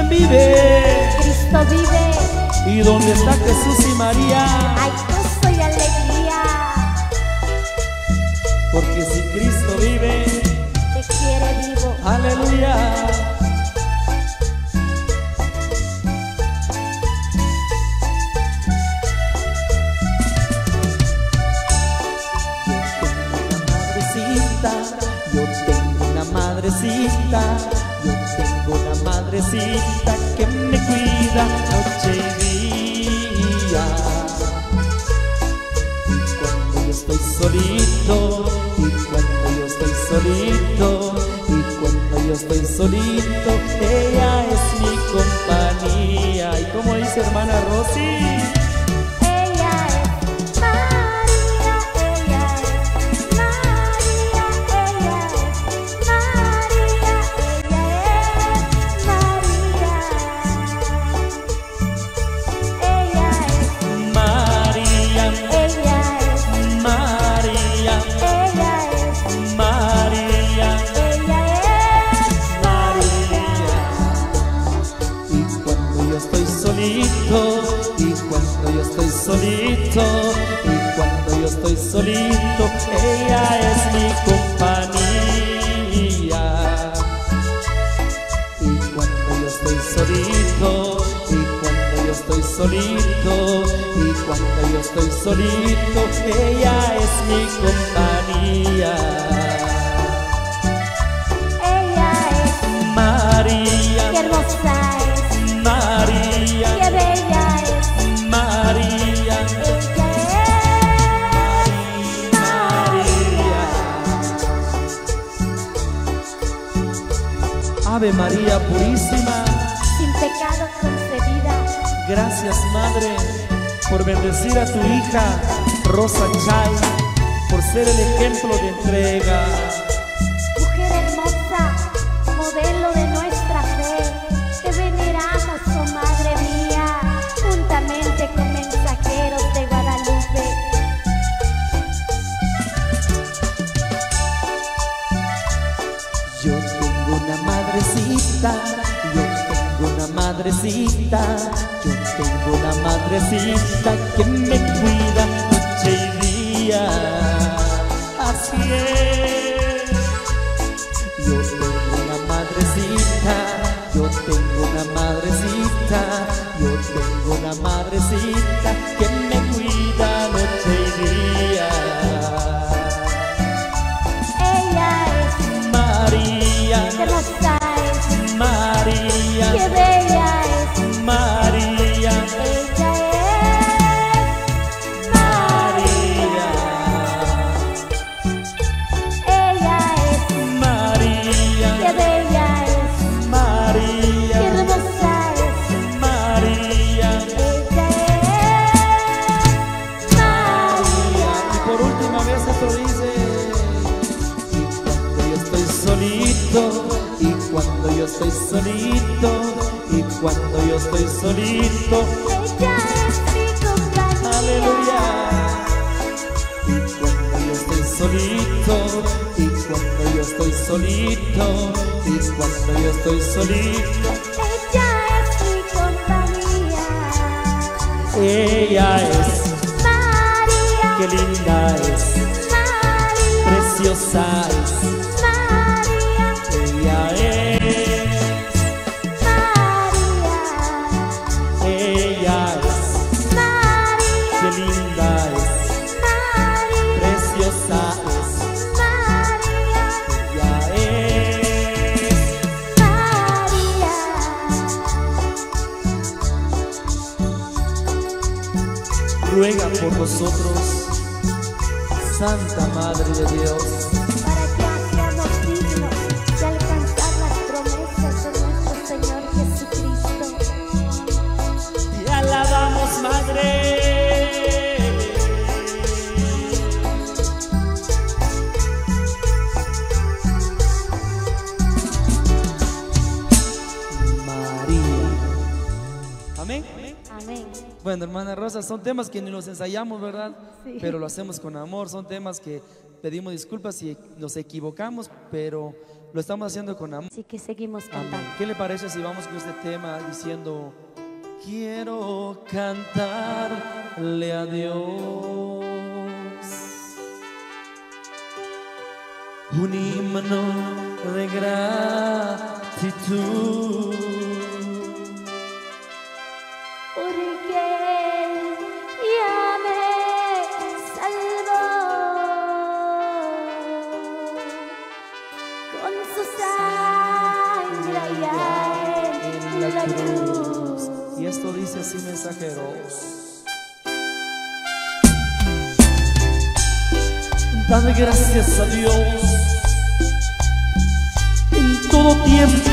vive. Cristo vive. ¿Y dónde está Jesús y María? Hay gozo y alegría. Porque si Cristo vive, Te quiere vivo. aleluya. Yo tengo una madrecita, yo tengo una madrecita que me cuida noche y día. Y cuando yo estoy solito, y cuando yo estoy solito, y cuando yo estoy solito, ella es mi compañía. ¿Y como dice hermana Rosy? Y cuando yo estoy solito, y cuando yo estoy solito, ella es mi compañía. Y cuando yo estoy solito, y cuando yo estoy solito, y cuando yo estoy solito, ella es mi compañía. Ella es María. Qué hermosa es María. Qué bella es María. Ella es María. Ave María purísima, sin pecado concebida. gracias Madre por bendecir a tu hija Rosa Chay, por ser el ejemplo de entrega. Mujer hermosa, modelo de nuestra fe, te veneramos, oh Madre mía, juntamente con mensajeros de Guadalupe. Yo tengo una madrecita, yo tengo una madrecita, yo tengo una madrecita que me cuida noche y día. Así es. Yo tengo una madrecita, yo tengo una madrecita, yo tengo una madrecita que me cuida noche y día. Ella es María. qué hermosa es María. qué bella es María. Ella es María. Ella es María. qué bella es María. qué hermosa es María. Ella es María. Y por última vez esto dice: y cuando yo estoy solito, y cuando yo estoy solito, y cuando yo estoy solito, Ella es mi compañía. aleluya. Y cuando yo estoy solito, y cuando yo estoy solito, y cuando yo estoy solito, Ella es mi compañía. ella es, María. qué linda es, María. preciosa es, María. ella es, María. ella es, María. qué linda es, María. preciosa es, María. ella es. María. Ruega por nosotros, Santa Madre de Dios. Para que seamos dignos de alcanzar las promesas de nuestro Señor Jesucristo. Te alabamos, Madre. María. Amén. Amén. Bueno, hermana Rosa, son temas que ni los ensayamos, ¿verdad? Sí. Pero lo hacemos con amor, son temas que pedimos disculpas si nos equivocamos, pero lo estamos haciendo con amor. Así que seguimos Amén. cantando. ¿Qué le parece si vamos con este tema diciendo: quiero cantarle a Dios un himno de gratitud? Porque Él ya me salvó con su sangre allá en la cruz. Y esto dice así, mensajeros: dad gracias a Dios en todo tiempo.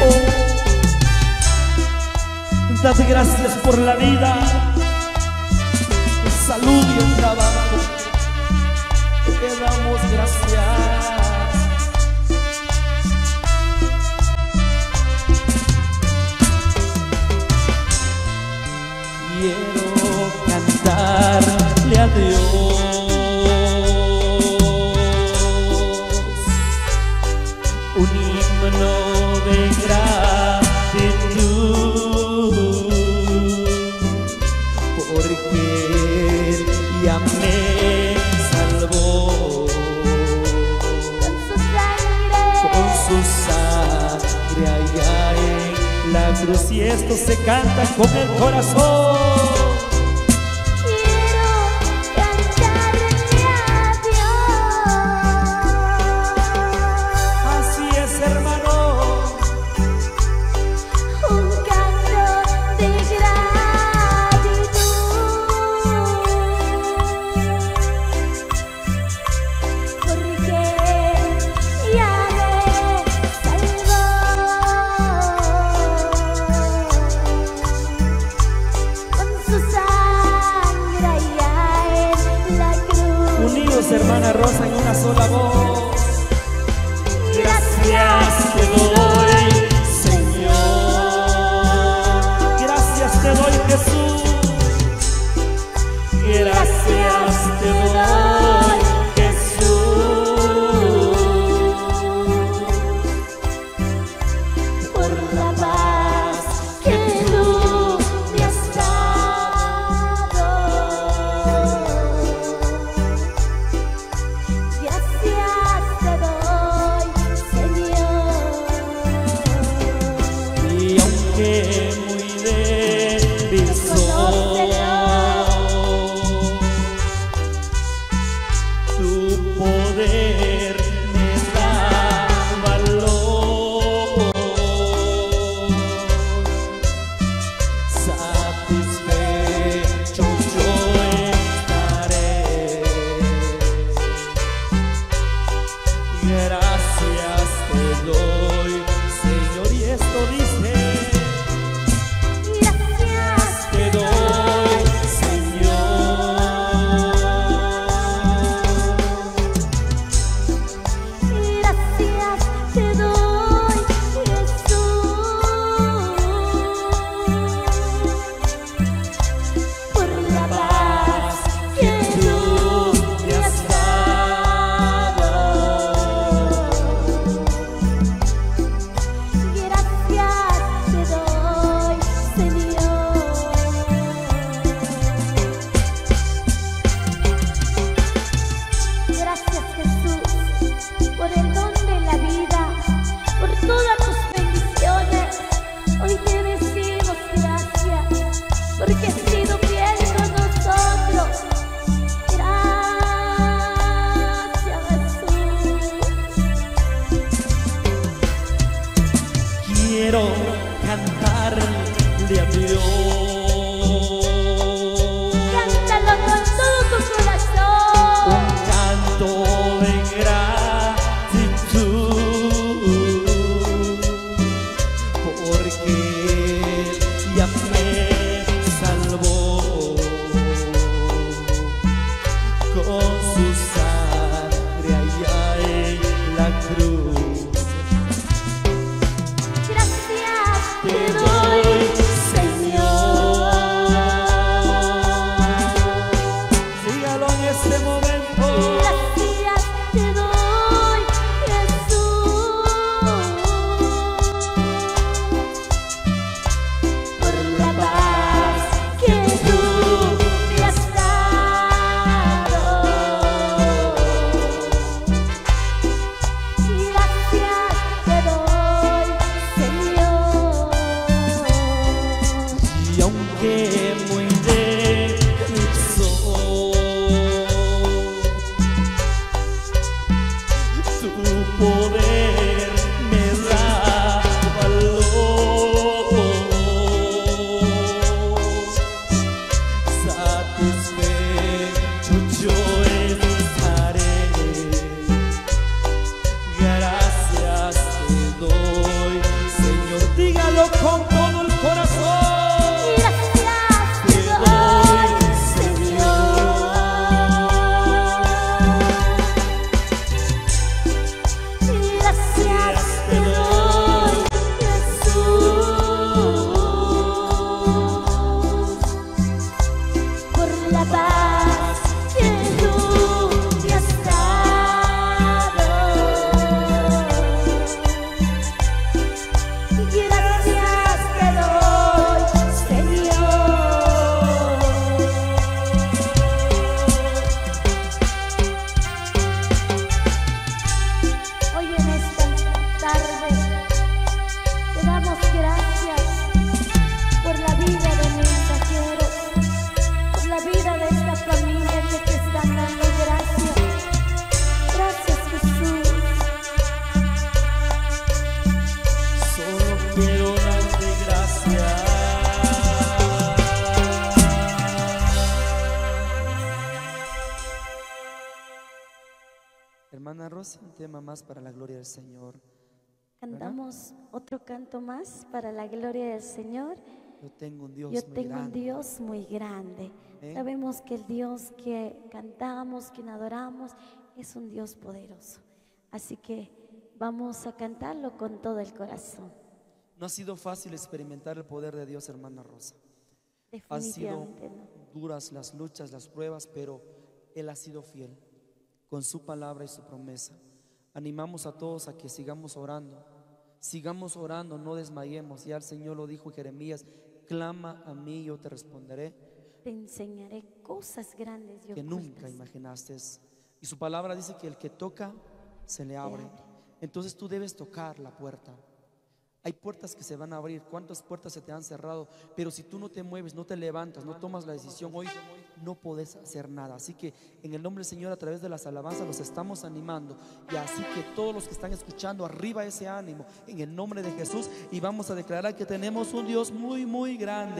Dad gracias por la vida, salud y el trabajo. Te damos gracias. Quiero cantarle a Dios un himno de gratitud, porque Él ya me salvó con su sangre allá en la cruz. Y esto se canta con el corazón. Quiero cantarle a Dios. Así es, hermano. Un canto de gratitud, porque ya me salvó con su sangre allá en la cruz. Unidos, hermana Rosa, en una sola voz. Gracias te doy, Señor. Gracias te doy, Jesús. Gracias te doy, Jesús, por la paz que tú me has dado. Gracias te doy, Señor. y aunque muy débil soy, tu poder me da valor. Satisfecho yo estaré. Gracias te doy, Señor. Y esto dice: Gracias te doy, Señor. Gracias te doy, Jesús, por la paz que tú me has dado. Gracias te doy, Señor. Gracias, Jesús, por el don de la vida, por todas tus bendiciones. Hoy te decimos gracias, porque has sido fiel con nosotros. Gracias, Jesús. Quiero cantarle a Dios Cántalo con todo tu un corazón. canto de gratitud, porque Él ya me salvó con su sangre allá en la cruz. Gracias Te te doy, doy, Señor. Hermana Rosy, un tema más para la gloria del Señor. Cantamos otro canto más para la gloria del Señor. Yo tengo un Dios Yo muy tengo un grande. Dios muy grande. Sabemos que el Dios que cantamos, que adoramos, es un Dios poderoso. Así que vamos a cantarlo con todo el corazón. No ha sido fácil experimentar el poder de Dios, hermana Rosa. Han sido Definitivamente no. duras las luchas, las pruebas, pero Él ha sido fiel con su palabra y su promesa. Animamos a todos a que sigamos orando, no desmayemos. Ya el Señor lo dijo en Jeremías: clama a mí y yo te responderé, Te enseñaré cosas grandes y que nunca ocultas. imaginaste. Y su palabra dice que el que toca se le abre. Entonces tú debes tocar la puerta. Hay puertas que se van a abrir. ¿Cuántas puertas se te han cerrado? Pero si tú no te mueves, no te levantas, no tomas la decisión hoy, no podés hacer nada. Así que en el nombre del Señor, a través de las alabanzas, los estamos animando. Y así que todos los que están escuchando, arriba ese ánimo en el nombre de Jesús. Y vamos a declarar que tenemos un Dios muy, muy grande.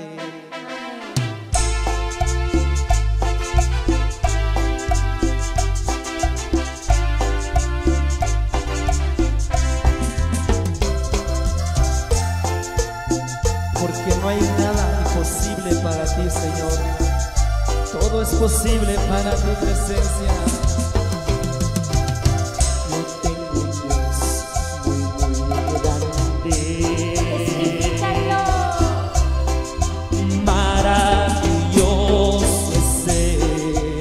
Porque no hay nada imposible para ti, Señor. Todo es posible para tu presencia. Yo tengo un Dios muy, muy grande. Testifícalo. Maravilloso es Él.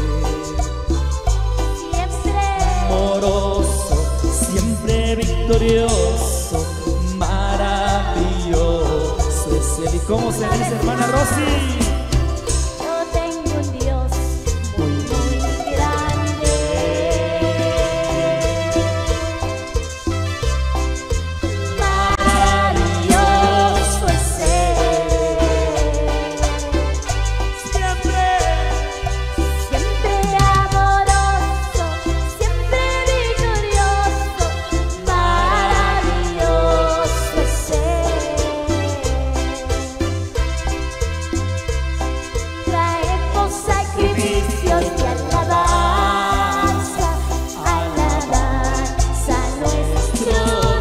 Siempre. Amoroso, siempre victorioso. Maravilloso es Él. ¿Y cómo se dice, hermana Rosy? Yo tengo un Dios muy, muy grande. Maravilloso es Él. Siempre. Siempre amoroso, siempre victorioso. Maravilloso es Él. Traemos sacrificios de alabanza, alabanza a nuestro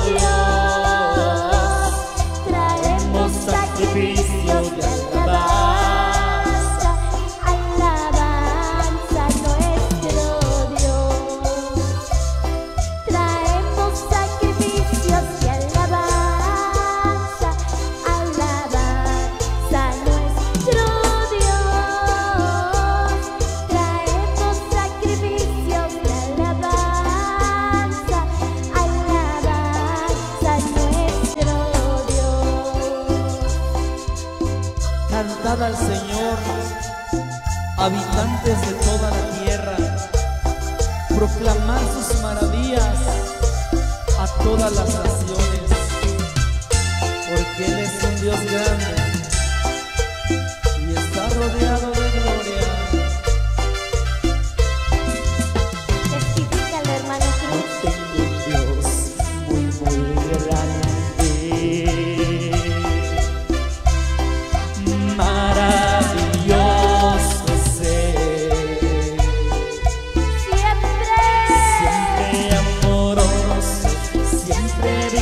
Dios. Traemos sacrificios de alabanza, alabanza a nuestro Dios. Traemos sacrificios de alabanza, alabanza a nuestro Dios. Traemos sacrificios de alabanza, alabanza a nuestro Dios. Cantad al Señor, habitantes de toda la tierra, proclamad sus maravillas a todas las naciones, porque Él es un Dios grande y está rodeado de gloria. Testifícalo, hermano Yo Cruz. tengo un Dios muy, muy grande. Maravilloso es Él. Siempre. Siempre amoroso, siempre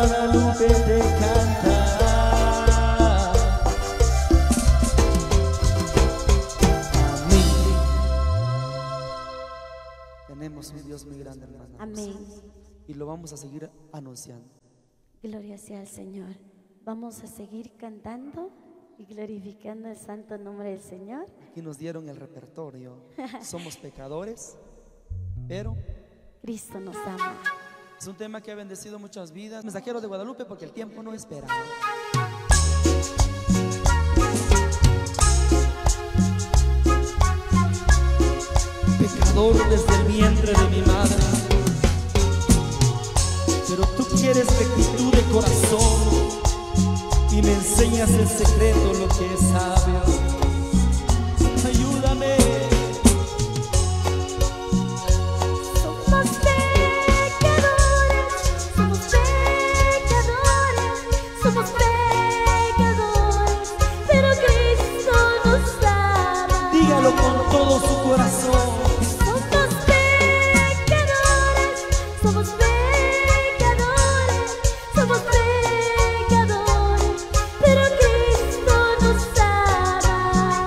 Guadalupe te canta. Amén. Tenemos un Dios muy grande, hermano. Amén. Y lo vamos a seguir anunciando. Gloria sea al Señor. Vamos a seguir cantando y glorificando el santo nombre del Señor. Aquí nos dieron el repertorio. Somos pecadores, pero Cristo nos ama. es un tema que ha bendecido muchas vidas. Mensajero de Guadalupe, porque el tiempo no espera. Pecador desde el vientre de mi madre, pero tú quieres rectitud de corazón y me enseñas en secreto lo que es sabio. Ayúdame. Somos pecadores, somos pecadores, somos pecadores, pero Cristo nos ama. Dígalo con todo su corazón. Somos pecadores, somos pecadores, somos pecadores, pero Cristo nos ama.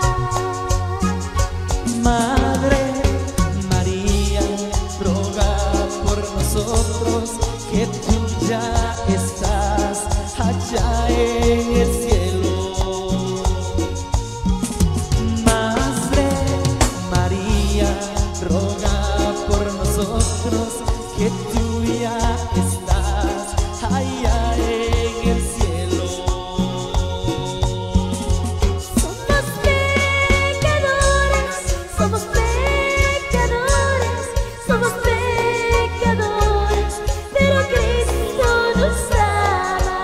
Madre María, ruega por nosotros, que tú ya estás allá en el cielo. Madre María, ruega por nosotros, que tú ya estás allá en el cielo. Somos pecadores, somos pecadores, somos pecadores, pero Cristo nos ama.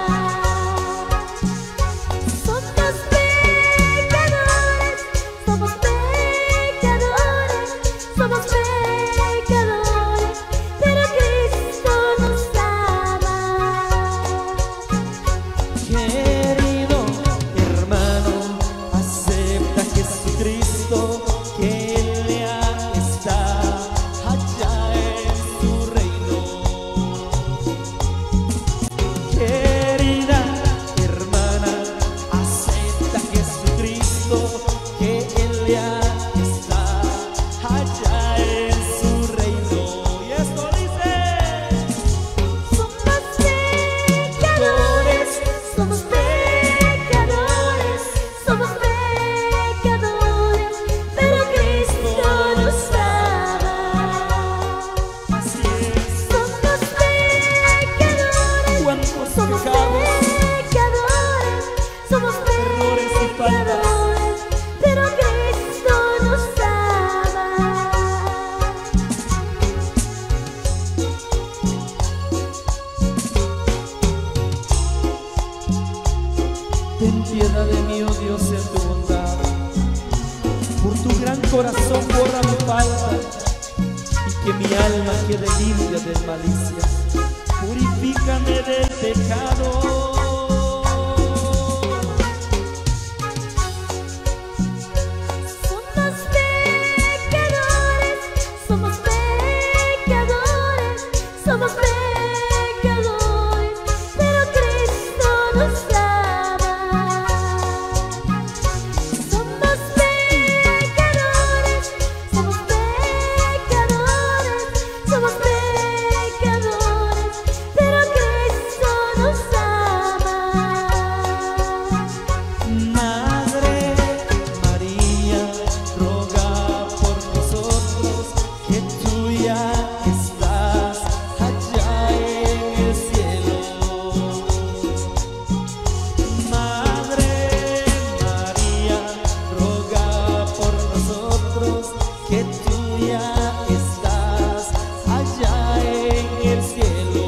Somos pecadores, somos pecadores, somos pecadores, pero Cristo nos ama. Querido hermano, acepta a Jesucristo, que Él ya está allá en su reino. Querida hermana, acepta a Jesucristo, que Él ya está allá en su reino. Y esto dice: Somos pecadores, somos pecadores, somos pecadores, pero Cristo nos ama. así es. Somos pecadores, ¿Cuántos somos pecados, pecadores, somos errores y faltas? pecadores, pero Cristo nos ama. Ten piedad de mí, oh Dios, en tu bondad. Por tu gran corazón borra mi falta, y que mi alma quede limpia de malicia. Purifícame del pecado. Somos pecadores, somos pecadores, somos pecadores, pero Cristo nos ama. Somos pecadores, somos pecadores, somos pecadores, pero Cristo nos ama. Madre María, ruega por nosotros, que tú ya estás allá en el cielo. Madre María, ruega por nosotros, que tú ya estás allá en el cielo.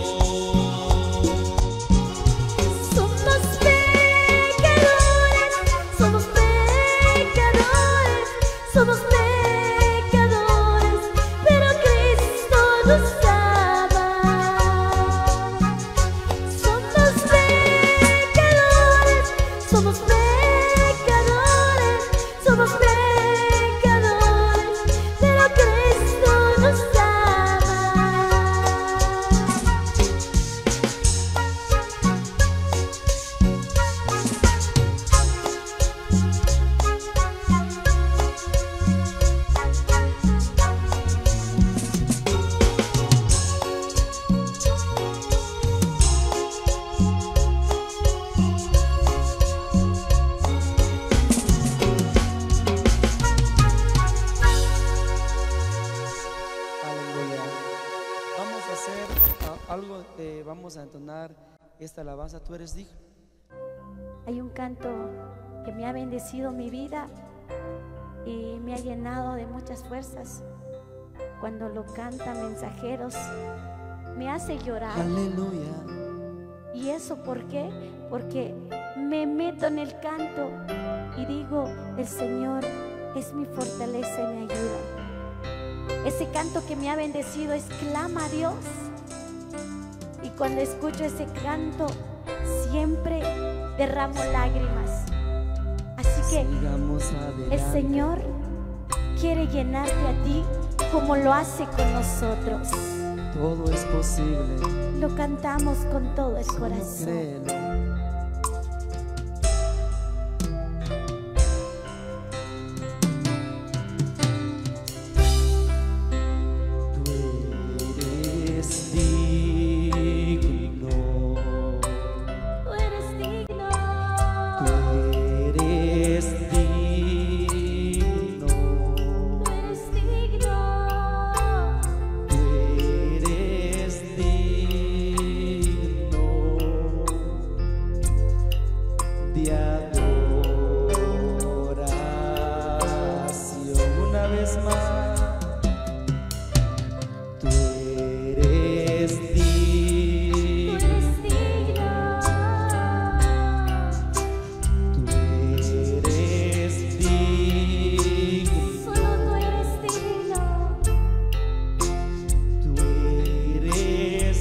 Somos pecadores, somos pecadores, somos pecadores, pero Cristo nos ama. Somos pecadores, somos pecadores, somos pecadores, pero Cristo nos ama. entonar esta alabanza. Tú eres digno. Hay un canto que me ha bendecido mi vida y me ha llenado de muchas fuerzas. Cuando lo cantan Mensajeros, me hace llorar. Aleluya. ¿Y eso por qué? Porque me meto en el canto y digo, el Señor es mi fortaleza y mi ayuda. Ese canto que me ha bendecido es clama a Dios. Y cuando escucho ese canto, siempre derramo lágrimas. Así que Sigamos adelante. el Señor quiere llenarte a ti como lo hace con nosotros. Todo es posible. Lo cantamos con todo el Solo corazón. créelo. Tú eres digno. Tú eres digno. Tú eres digno. Tú eres digno. Tú eres digno de adoración. Una vez más, tú eres Tú digno. eres digno. Tú eres digno. Solo tú eres digno. Tú eres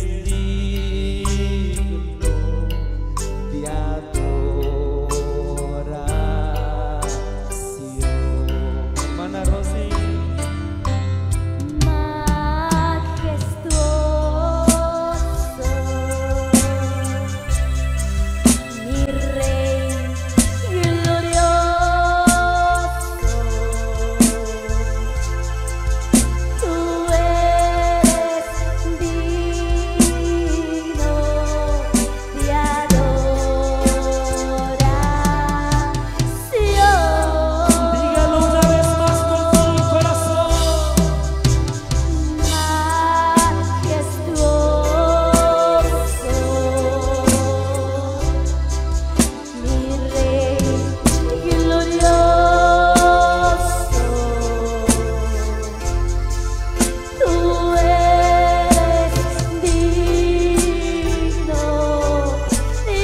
digno de adoración. Hermana Rosy, Majestuoso, mi Rey glorioso, tú eres digno de adoración. dígalo una vez más con todo el corazón. Majestuoso, mi Rey glorioso, tú eres digno de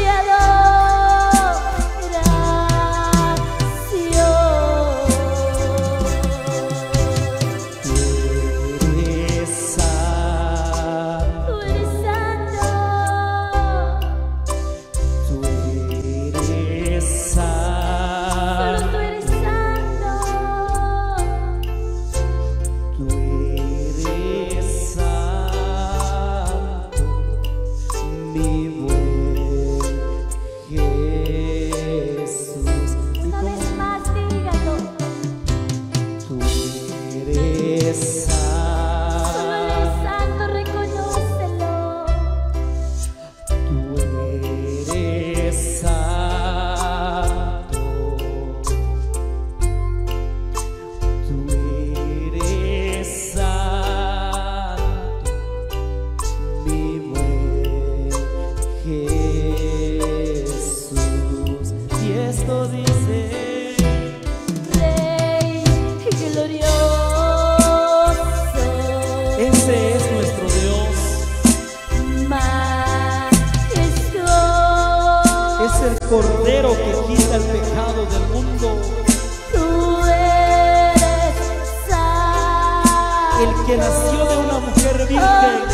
adoración. Tú eres santo. Tú eres santo. Tú eres Solo tú santo. eres santo. Tú eres santo, mi buen Jesús. Y Una como vez más, dígalo. tú eres Solo eres santo, santo, reconócelo. tú eres santo, tú eres santo, mi buen Jesús. Y esto dice: Rey glorioso, ese es nuestro Dios, majestuoso, es el Cordero que quita el pecado del mundo, tú eres santo. el que nació de una mujer Oh, virgen. mi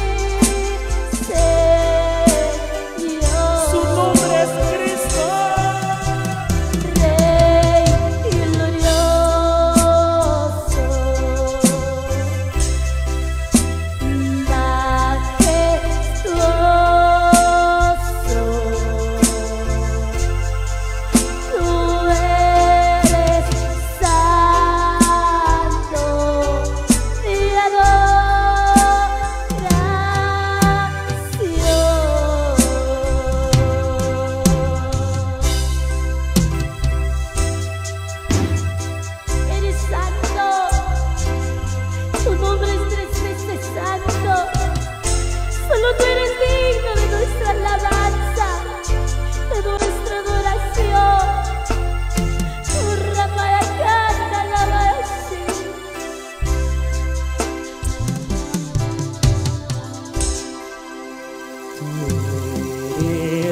Señor. Su nombre es Cristo. Rey glorioso, majestuoso, tú eres santo de adoración.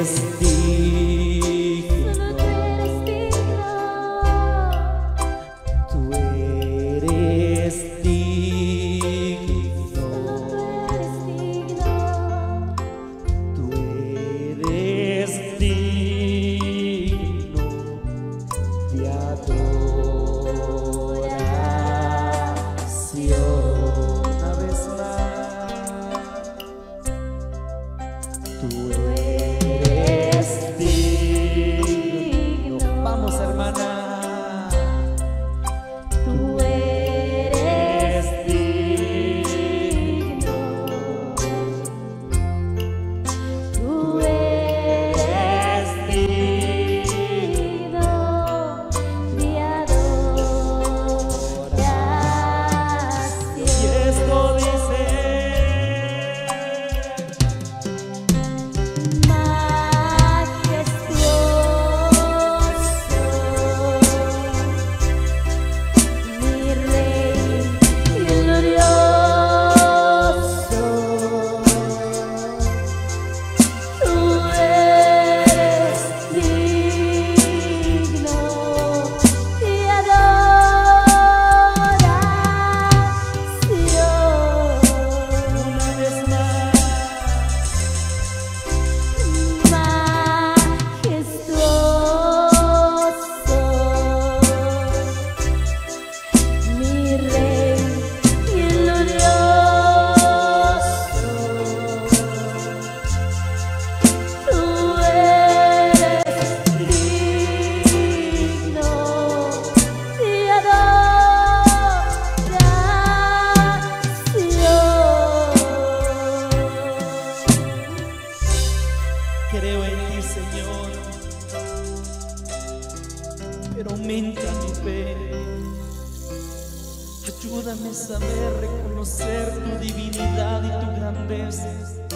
Ayúdame a saber reconocer tu divinidad y tu grandeza.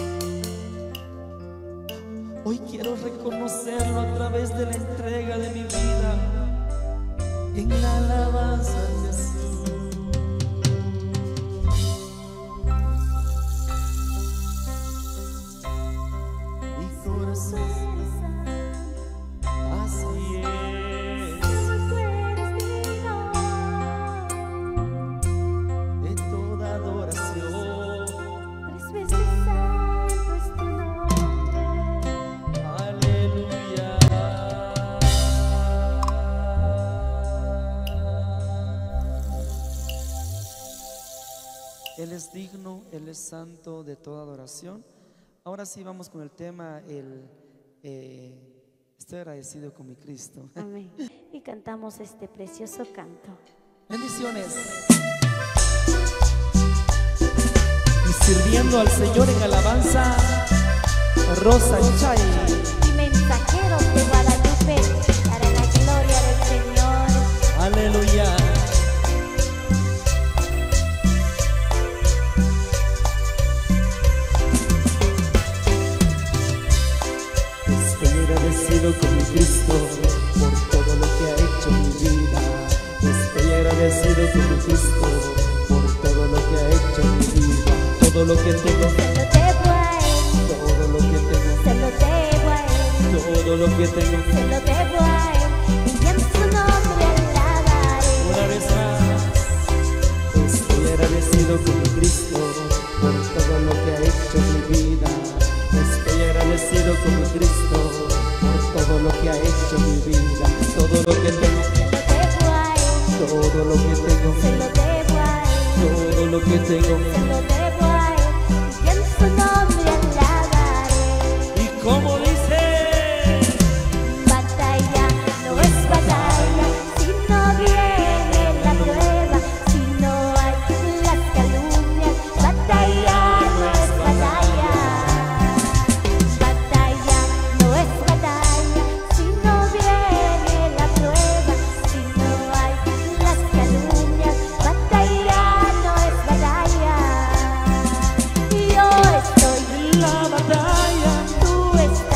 Hoy quiero reconocerlo a través de la entrega de mi vida en la alabanza a Jesús. Mi corazón, así es, de toda adoración. Tres veces santo es tu nombre. Aleluya. Él es digno, Él es santo de toda adoración. Ahora sí vamos con el tema, estoy agradecido con mi Cristo. Amén. Y cantamos este precioso canto. Bendiciones. Y sirviendo al Señor en alabanza, Rosa Chay. Y mensajeros de Guadalupe para la gloria del Señor. Aleluya. Estoy agradecido con mi Cristo por todo lo que ha hecho en mi vida. Estoy agradecido con mi Cristo por todo lo que ha hecho en mi vida. Todo lo que tengo, Se lo debo a Él, todo lo que tengo, se lo debo a Él, todo lo que tengo. se lo debo a Él. Y en su nombre alabaré. Una vez más, estoy agradecido con mi Cristo por todo lo que ha hecho en mi vida. Estoy agradecido con mi Cristo por todo lo que ha hecho en mi vida. Todo lo que tengo, Se lo debo a Él, todo lo que tengo, se lo debo a Él, todo lo que tengo. se lo debo a Él. Y en su nombre alabaré. Y como dice, Batalla no es batalla si no viene la prueba, si no hay las calumnias. Batalla no es batalla. Batalla no es batalla si no viene la prueba, si no hay las calumnias. Batalla no es batalla. Yo estoy en la batalla, tú estás.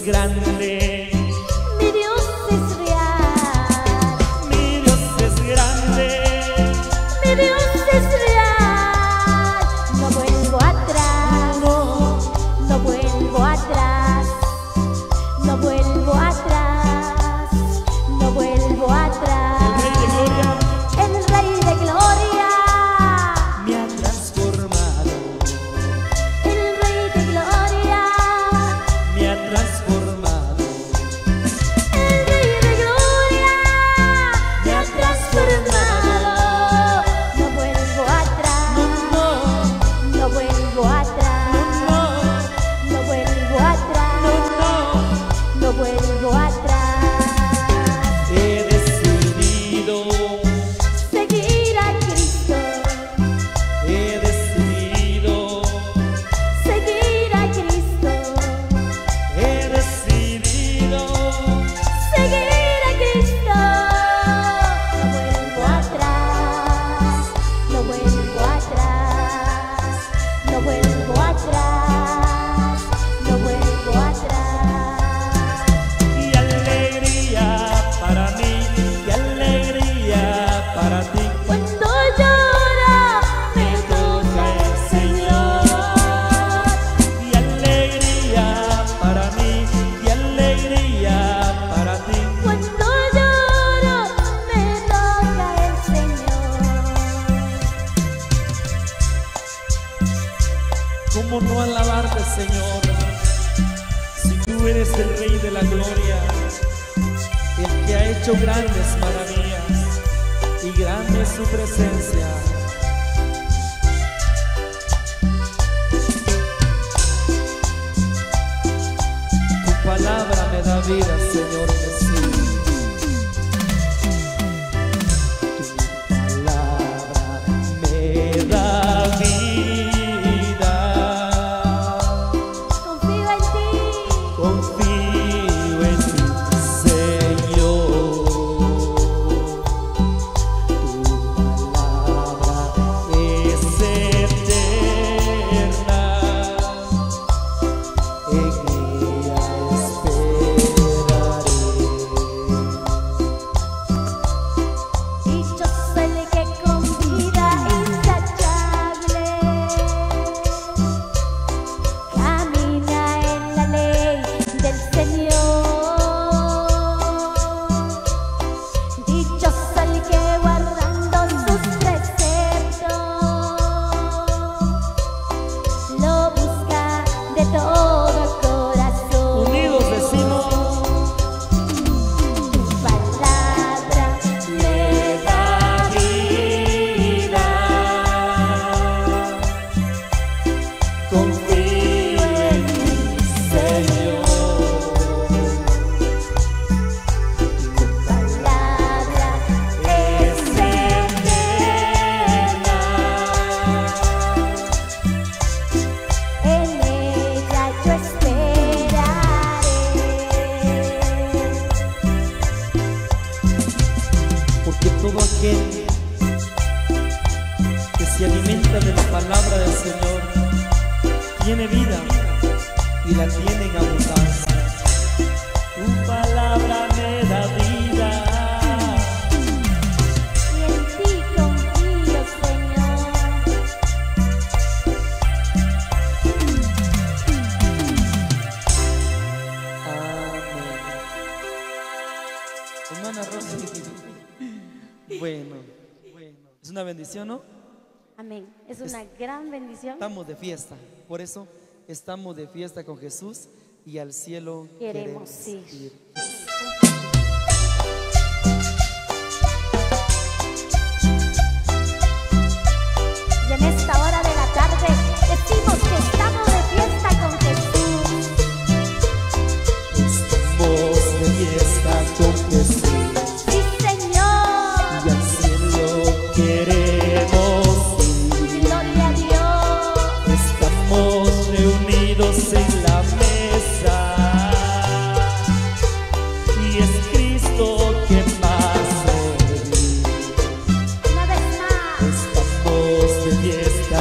grande, mi Dios es real, mi Dios es grande. mi Dios es real. No vuelvo atrás, no vuelvo atrás, no vuelvo atrás, no vuelvo atrás. El Rey de Gloria El Rey de Gloria, me ha transformado, el Rey de Gloria, me ha transformado, el Rey de Gloria, me ha transformado. No vuelvo atrás, no vuelvo atrás, no vuelvo atrás, no vuelvo atrás. he decidido, Seguir a Cristo, he decidido, seguir a Cristo, he decidido. seguir a Cristo. No vuelvo atrás, no vuelvo atrás, no vuelvo atrás, no vuelvo atrás. Y alegría para mí, y alegría para ti. Cuando lloro me toca el Señor. Y alegría para mí, y alegría para ti. Cuando lloro me toca el Señor. ¿Cómo no alabarte, Señor? Si tú eres el Rey de la Gloria, el que ha hecho grandes maravillas, y grande es su presencia. Tu palabra me da vida, Señor Jesús. Tu palabra me da vida. Confío en ti, Confío en ti, Señor. Tu palabra es eterna. En ella esperaré. dichoso el que con vida intachable camina en la ley del Señor. Dichoso el que guardando sus preceptos lo busca de todo corazón. Unidos decimos: Tu palabra me da vida. confío en ti, Señor. Tu palabra es eterna. En ella yo esperaré. Porque todo aquel que se alimenta de la palabra del Señor tiene vida y la tiene en abundancia. Tu palabra me da vida. Y en ti confío, Señor. Amén. Hermana Rosy. Bueno, es una bendición, ¿no? Amén. Es una gran bendición. Estamos de fiesta. Por eso estamos de fiesta con Jesús y al cielo Queremos queremos ir. ir. Y en esta hora de la tarde decimos que estamos de fiesta con Jesús. Estamos de fiesta con Jesús Sí, Señor. y al cielo queremos ir. Gloria a Dios. Estamos reunidos en la mesa y es Cristo quien más servir. Una vez más. Estamos de fiesta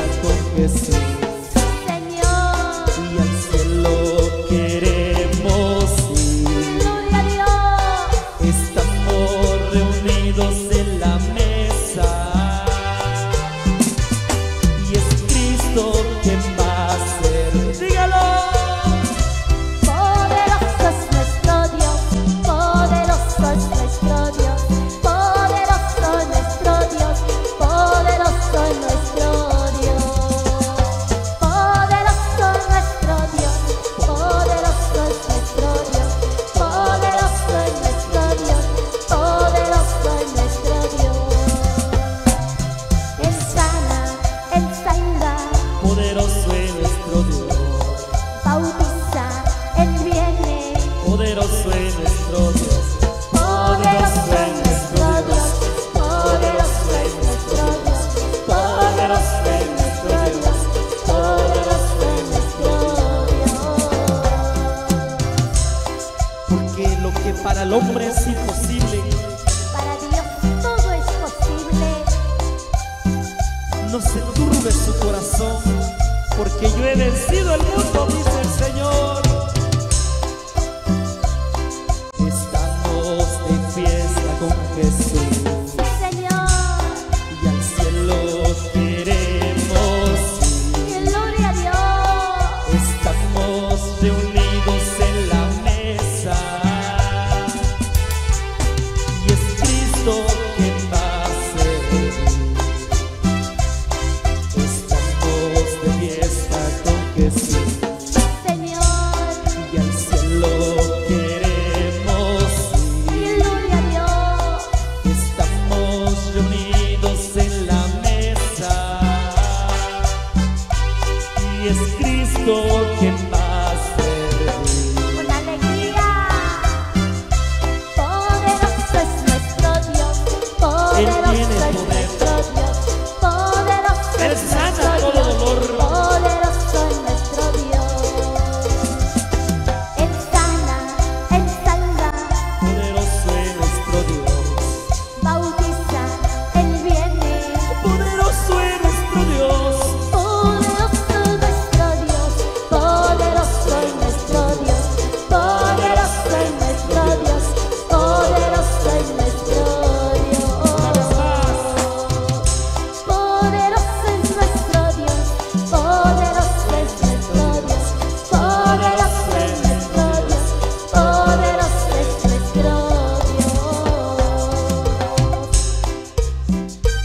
para el hombre es imposible. Para Dios todo es posible. No se turbe su corazón, porque yo he vencido el mundo, dice el Señor. Estamos de fiesta con Jesús. Sí, Señor. Y al cielo queremos ir. Gloria a Dios. Estamos reunidos en la mesa y es Cristo quien va a servir. Estamos de fiesta con Jesús. Señor. Y al cielo queremos ir. Gloria a Dios. Estamos reunidos en la mesa y es Cristo quien va a servir. Con alegría. Poderoso es nuestro Dios. Poderoso tiene es poder. nuestro Dios. Poderoso Él es sana nuestro todo Dios. dolor. Poderoso es nuestro Dios. Él sana, Él salva, Poderoso es nuestro Dios. bautiza, Él viene. Poderoso es nuestro Dios. Poderoso es nuestro Dios. Poderoso es nuestro Dios. Poderoso es nuestro Dios. Poderoso es nuestro Dios. Poderoso es nuestro Dios. Poderoso es nuestro Dios. Poderoso es nuestro Dios. Poderoso es nuestro Dios.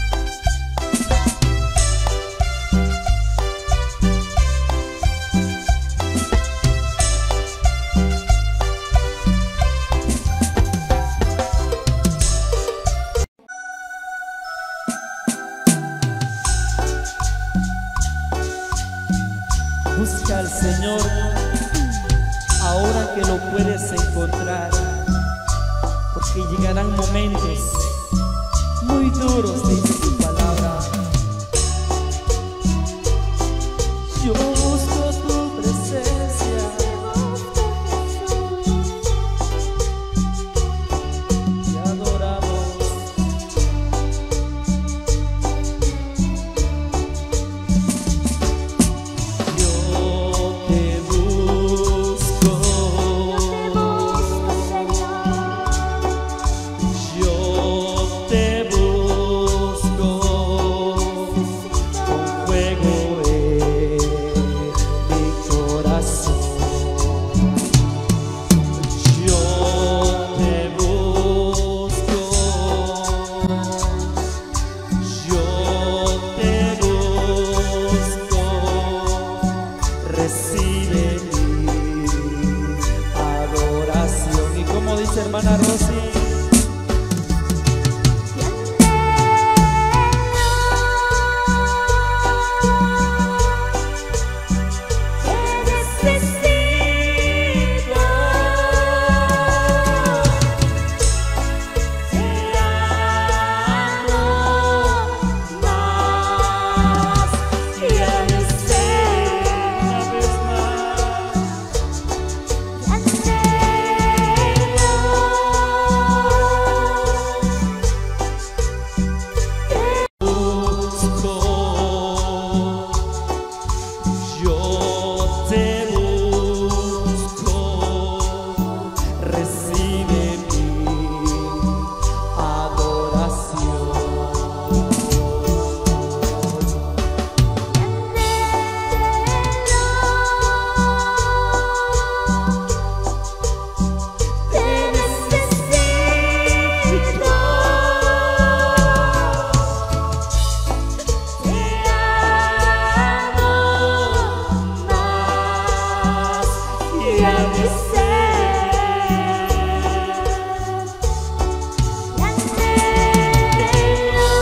Busca al Señor ahora que lo puedes encontrar, porque llegarán momentos muy duros, dice su palabra. Yo busco tu presencia, te adoramos. Yo te busco, yo te busco con fuego en mi corazón. Yo te busco, yo te busco, recibe mi adoración. Y como dice hermana Rosy, una vez busco, yo te busco, recibe mi adoración. Te necesito. Te amo más y a mi ser. Te anhelo.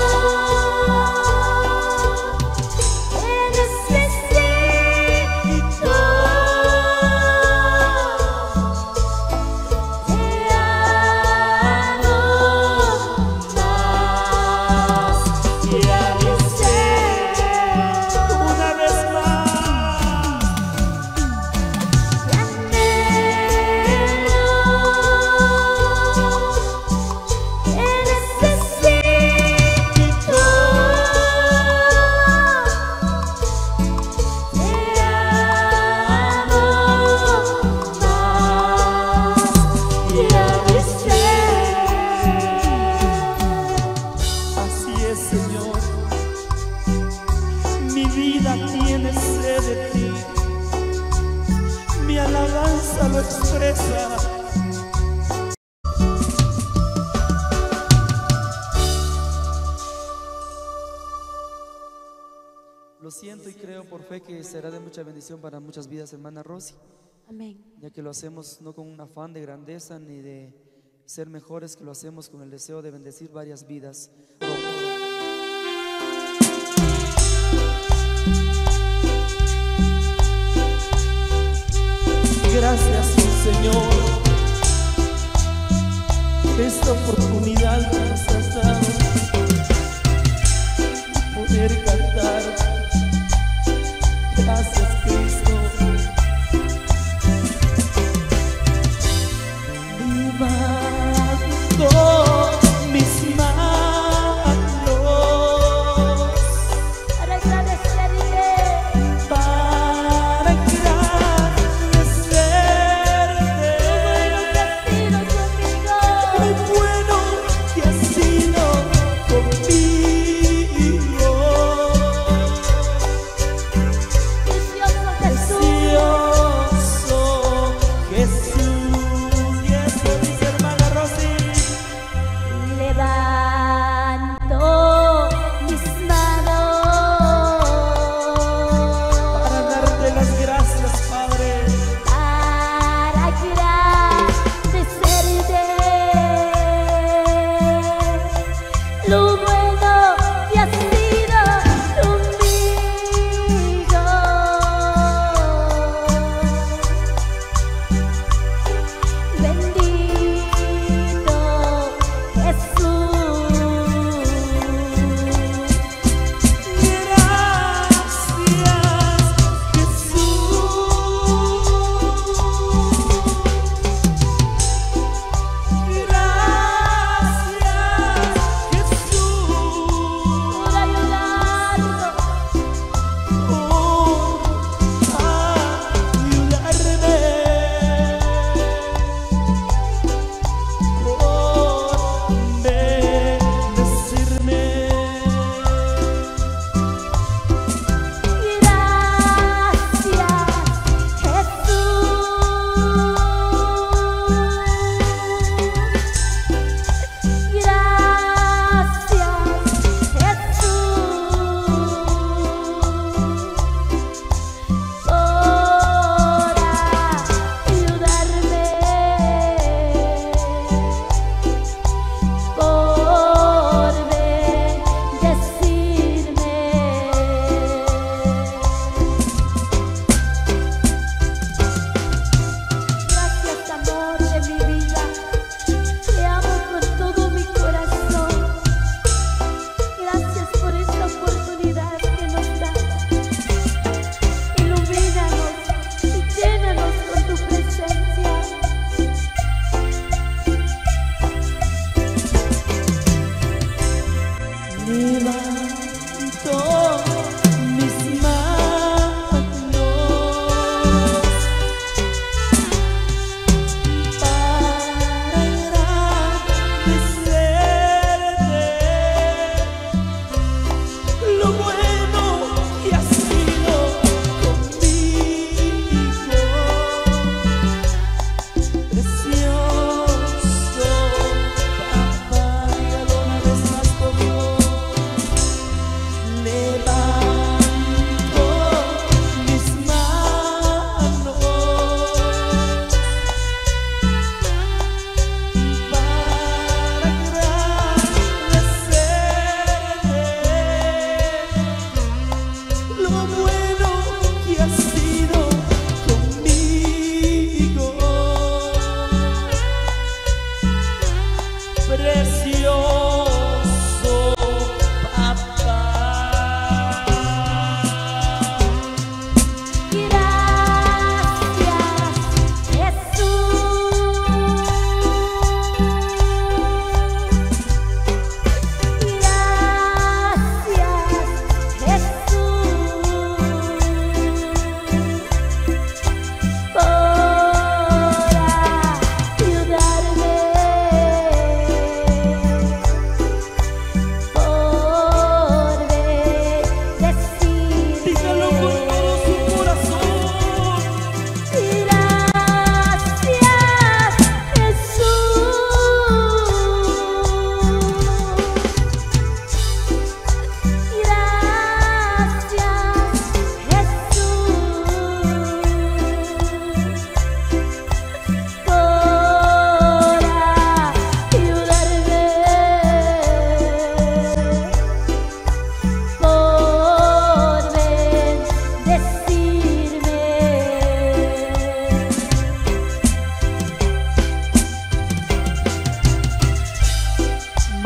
Te necesito. Te amo más y a mi ser. Una vez más, Te anhelo. fuerza lo expresa. Lo siento y creo por fe que será de mucha bendición para muchas vidas, hermana Rosy, Amén. ya que lo hacemos no con un afán de grandeza ni de ser mejores, que lo hacemos con el deseo de bendecir varias vidas. Gracias, Señor, esta oportunidad que nos has dado de poder cantar. Gracias, Cristo. Levanto mis manos Para agradecerte. para agradecerte. Lo bueno que has sido conmigo. Lo bueno que has sido conmigo.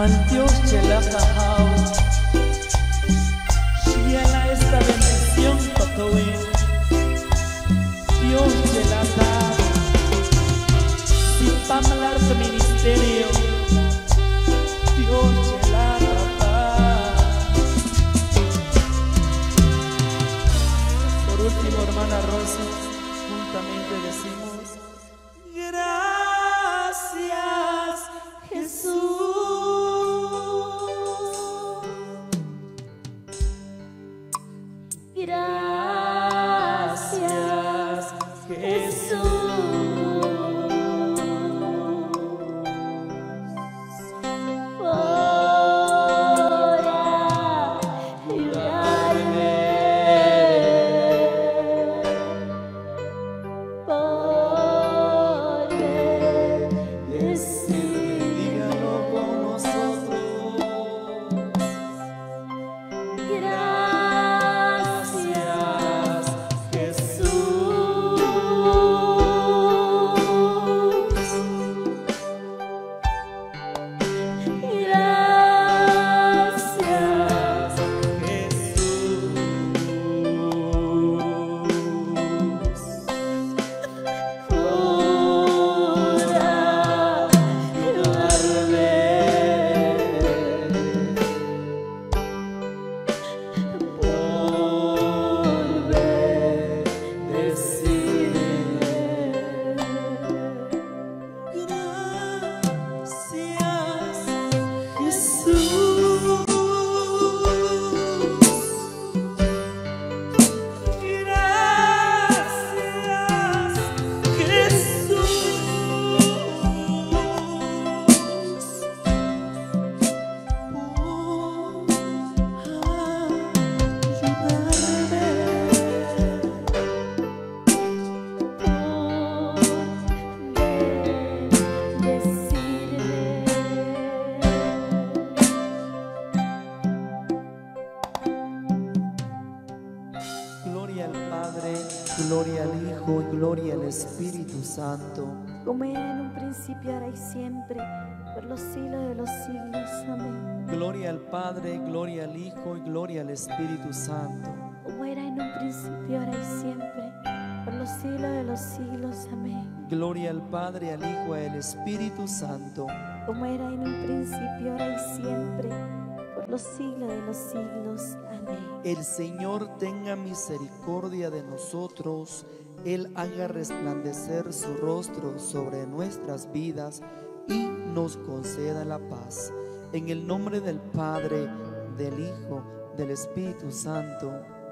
Dios te la dejado. Shiela esta bendición Tatoí. Dios te la da. Si para hablar tu ministerio, Dios te la da. Por último, hermana Rosy, juntamente decimos: gracias, Jesús. Gracias, Jesús. Gloria al Hijo y gloria al Espíritu Santo. Como era en un principio, ahora y siempre, por los siglos de los siglos. Amén. Gloria al Padre, gloria al Hijo y gloria al Espíritu Santo. Como era en un principio, ahora y siempre, por los siglos de los siglos. Amén. Gloria al Padre, al Hijo y al Espíritu Santo. Como era en un principio, ahora y siempre, por los siglos de los siglos. Amén. El Señor tenga misericordia de nosotros, Él haga resplandecer su rostro sobre nuestras vidas y nos conceda la paz. En el nombre del Padre, del Hijo, del Espíritu Santo.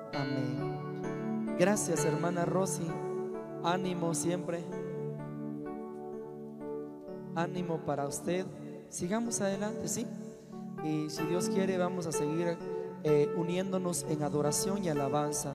Amén. Gracias, hermana Rosy. Ánimo siempre. Ánimo para usted. Sigamos adelante, ¿sí? Y si Dios quiere, vamos a seguir uniéndonos en adoración y alabanza.